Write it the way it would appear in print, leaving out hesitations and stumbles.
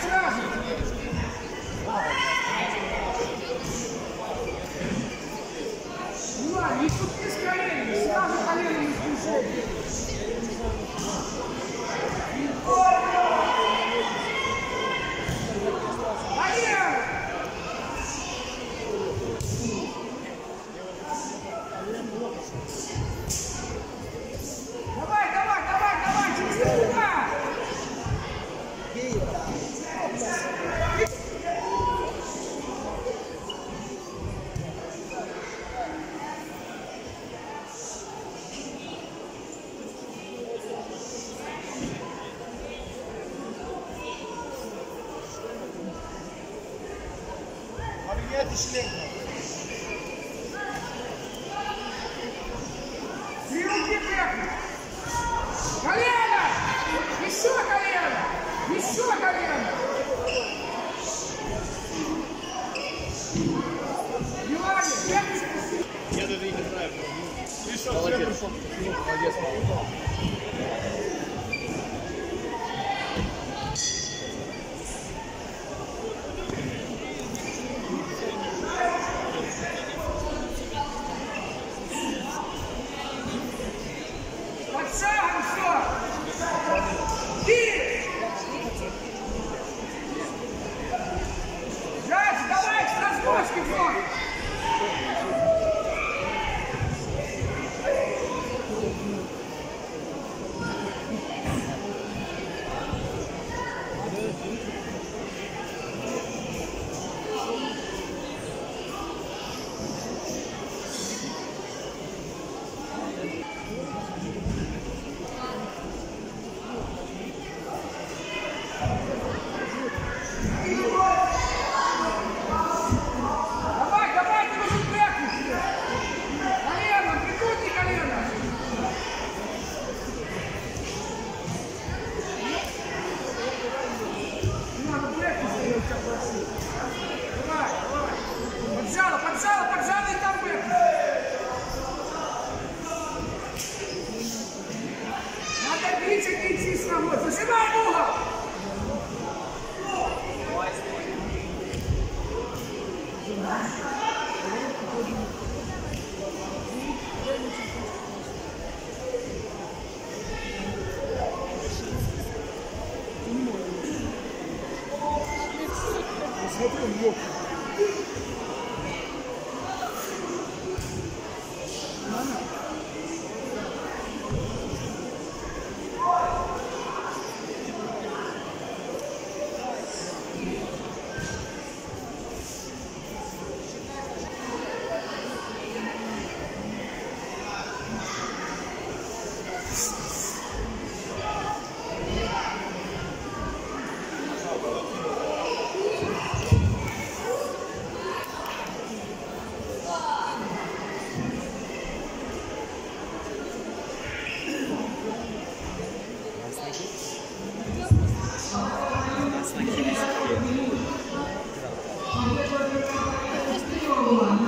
сразу. Ладно, не тупи с коленями, сразу коленями движение. Давай, давай, давай, давай, через рука! Поменяйте шлем. Три руки вверх! Колено! Еще колено! Еще колено! Внимание! Я даже не знаю. Пришел, молодец. Молодец, Под шагом все! Ты! Жать, давай с разгрузки, вот! Давай, давай, ты нужен бэкнуть! Колено, прикрути колено! Не надо бэкнуть, я тебя прошу. Давай, давай. Поджало, поджало, поджало и там бэкнуть. Надо бить и идти с ногой. Зажимай угол! Смотри, он лёг. Thank you.